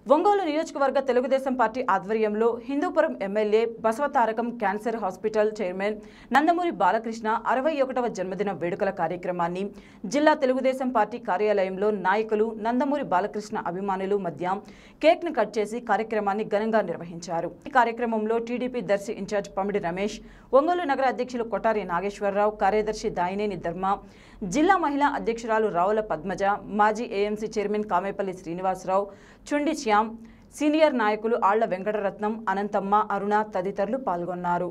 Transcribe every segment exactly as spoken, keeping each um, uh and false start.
ఒంగోలు నియోజకవర్గ తెలుగుదేశం పార్టీ ఆధ్వర్యంలో Hindupuram MLA Basavatarakam cancer hospital chairman Nandamuri Balakrishna అరవై ఒకటవ జన్మదిన వేడుకల కార్యక్రమాన్ని జిల్లా తెలుగుదేశం పార్టీ కార్యాలయంలో నాయకులు నందమూరి బాలకృష్ణ అభిమానులు మధ్య కేక్ ను కట్ చేసి కార్యక్రమాన్ని ఘనంగా నిర్వహించారు। ఈ కార్యక్రమంలో టీడీపీ దర్శి ఇన్ఛార్జ్ పమిడి రమేష్, ఒంగోలు నగర అధ్యక్షులు కొటారి నాగేశ్వరరావు, కార్యదర్శి దాయినేని ధర్మ, జిల్లా మహిళా అధ్యక్షురాలు రావుల పద్మజ, మాజీ AMC chairman Kamepalli Srinivasa Rao, Chundi Shyam, senior నాయకులు ఆళ్ల వెంకటరత్నం, అనంతమ్మ, అరుణ తదితరులు పాల్గొన్నారు।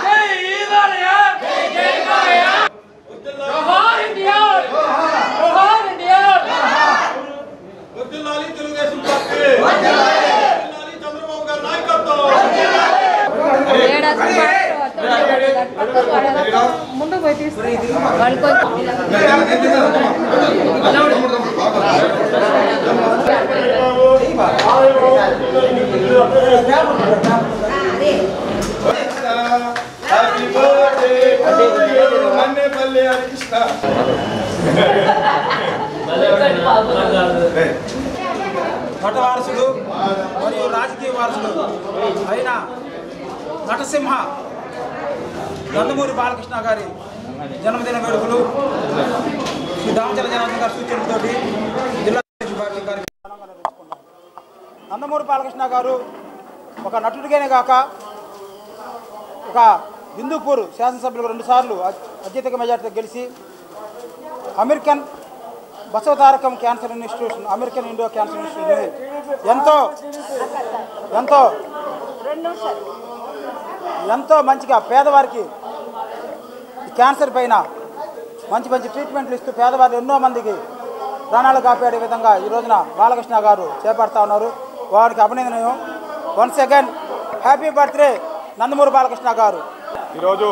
ముందు పోయి తీసుకుని నట వారసుడు మరియు రాజకీయ వారసుడు అయిన నటసింహ నందమూరి బాలకృష్ణ గారి జన్మదిన వేడుకలు శ్రీ దామచల జనార్దన్ గారి సూచనలతో జిల్లా పార్టీ కార్యక్రమంగా నిర్వహించుకున్నాం। నందమూరి బాలకృష్ణ గారు ఒక నటుడిగానే కాక ఒక హిందూపూర్ శాసనసభ్యులకు రెండుసార్లు అత్యధిక మెజార్టీతో గెలిచి American Basavatarakam cancer institution American Indo cancer institution ఎంతో ఎంతో ఎంతో మంచిగా పేదవారికి క్యాన్సర్ పైన మంచి మంచి ట్రీట్మెంట్లు ఇస్తూ పేదవారు ఎన్నో మందికి ప్రాణాలు కాపాడే విధంగా ఈ రోజున బాలకృష్ణ గారు చేపడతా ఉన్నారు। వారికి అభినందనం। Once again happy birthday Nandamuri Balakrishna గారు। ఈరోజు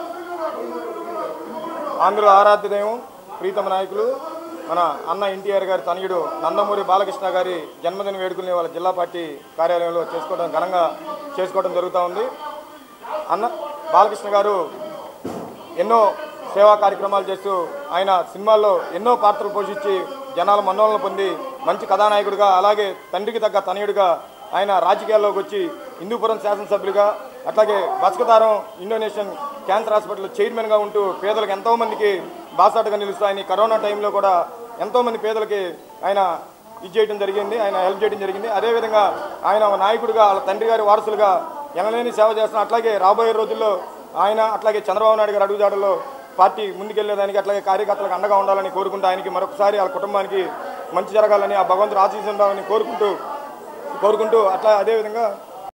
ఆంధ్ర ఆరాధ్య దైవం ప్రీతమ నాయకులు మన అన్న ఎన్టీఆర్ గారి తనయుడు నందమూరి బాలకృష్ణ గారి జన్మదిన వేడుకల్ని వాళ్ళ జిల్లా పార్టీ కార్యాలయంలో చేసుకోవడం ఘనంగా చేసుకోవడం జరుగుతూ ఉంది। అన్న బాలకృష్ణ గారు ఎన్నో సేవా కార్యక్రమాలు చేస్తూ ఆయన సినిమాల్లో ఎన్నో పాత్రలు పోషించి జనాల మన్ననలు పొంది మంచి కథానాయకుడిగా, అలాగే తండ్రికి తగ్గ తనయుడిగా ఆయన రాజకీయాల్లోకి వచ్చి హిందూపురం శాసనసభ్యులుగా, అట్లాగే బసవతారం ఇండోనేషియన్ క్యాన్సర్ హాస్పిటల్ చైర్మన్గా ఉంటూ పేదలకు ఎంతోమందికి బాసాటగా నిలుస్తూ ఆయన కరోనా టైంలో కూడా ఎంతోమంది పేదలకి ఆయన ఇది చేయడం జరిగింది, ఆయన హెల్ప్ చేయడం జరిగింది। అదేవిధంగా ఆయన నాయకుడిగా వాళ్ళ తండ్రి గారి వారసులుగా ఎనలేని సేవ చేస్తున్న, అట్లాగే రాబోయే రోజుల్లో ఆయన అట్లాగే చంద్రబాబు నాయుడు గారి అడుగుజాడల్లో పార్టీ ముందుకెళ్లేదానికి అట్లాగే కార్యకర్తలకు అండగా ఉండాలని కోరుకుంటూ ఆయనకి మరొకసారి వాళ్ళ కుటుంబానికి మంచి జరగాలని ఆ భగవంతుడు ఆశీస్సుండాలని కోరుకుంటూ కోరుకుంటూ అట్లా అదేవిధంగా